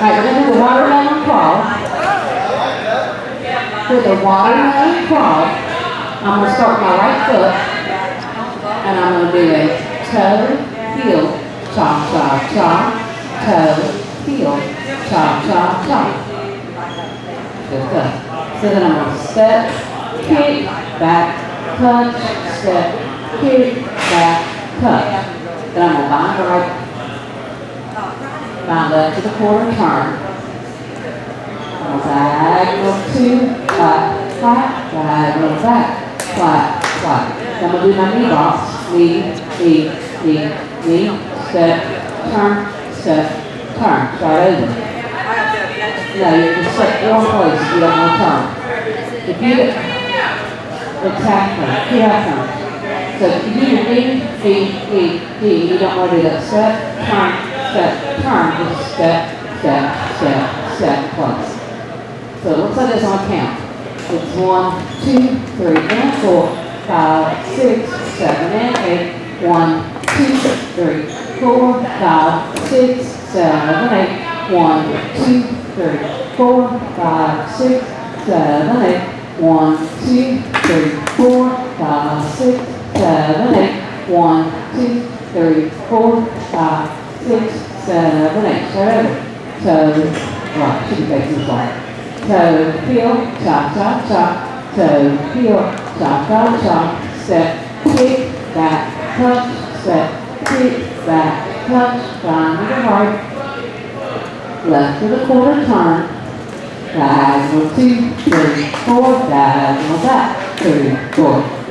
Alright, we're going to do the watermelon crawl. For the watermelon crawl, I'm going to start with my right foot, and I'm going to do a toe, heel, chop, chop, chop, toe, heel, chop, chop, chop. Good, good. So then I'm going to step, kick, back, touch, step, kick, back, touch. Then I'm going to bind right, bind left to the quarter turn. Diagonal two, flat, flat, diagonal back, flat, flat. Then I'm going to do my knee box. Knee, step, turn, start over. No, you just set one place if you don't want to turn. If you attack turn, so if you do your knee, you don't want to do that. Step, turn, just step, place. So it looks like this on count. It's 1, 2, 3, and 4, 5, 6, 7, and 8. 1, 2, 3, 4, 5, 6, 7, 8. 1, 2, 3, 4, 5, 6, 7, 8. 1, 2, 3, 4, 5, 6, 7, 8. 1, 2, 3, 4, 5, 6, 7, 8. Start over. Toe, right, should be facing this way. Toe, heel, chop, chop, chop. Toe, heel, chop, chop, chop. Step, kick, back, touch. Step, kick, back, touch. Find to the right. Left to the quarter turn. Diagonal 2, 3, 4. Diagonal back. 3, 4.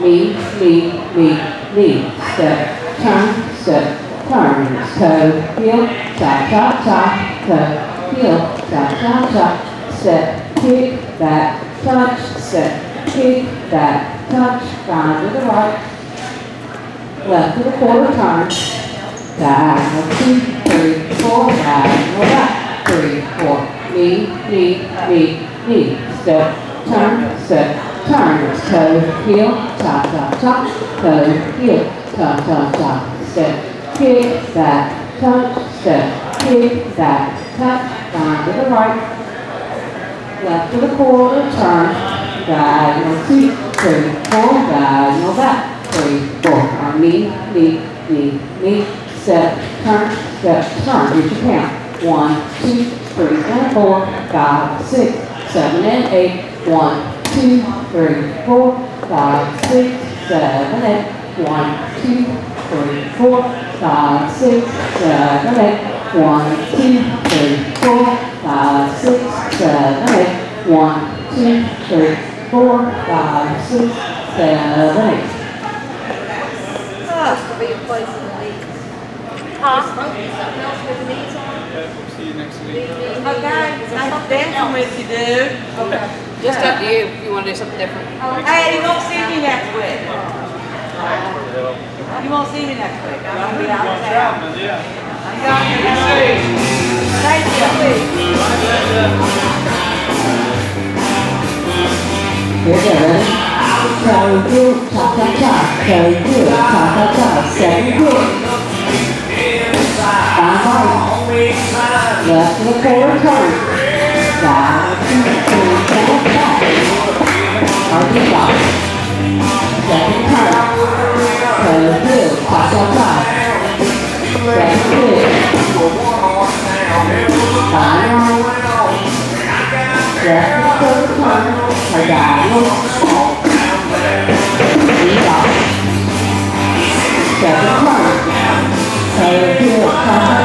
Knee. Step, turn. Toe, heel, chop, chop, chop. Toe, heel, chop, chop, chop. Step, kick, back, touch, step, kick, back, touch, find to the right, left to the quarter turn, diagonal 2, 3, 4, diagonal back, 3, 4, knee, step, turn, toe, heel, chop, chop, chop, toe, heel, chop, chop, chop, step, kick, back, touch, step, kick, back, touch, find to the right, left to the quarter turn, diagonal 2, 3, 4, diagonal back, 3, 4. Knee, step, turn. Here's your count. 1, 2, 3, and 4, 5, 6, 7, and 8. 1, 2, 3, 4, 5, 6, 7, 8. 1, 2, 3, 4, 5, 6, 7, 8. 1, 2, 3, 4, 5, 6, 7, 8. 1, 2, 3, 4, 5, 6, 7, 8. Be a place in the knees. Something else with the knees on? We'll see you next week. Okay, nice dancing with you, dude. Okay. Just up to you if you want to do something different. Hey, you won't see me next week. You won't see me next week. I'm going to be out of town. I'm going to be safe. Thank you. Here we go, ready? Toe, heel, chop, chop, chop. Toe, heel, chop, chop, chop. Step, heel. Find right. Left to the quarter turn. Dive, 2, 3, and back. Archie box. Second turn. Toe, heel, chop, chop, chop. Step, heel. Find right. Left to the quarter turn. Or diagonal. Knee box. Second turn. Toe, heel, chop, chop,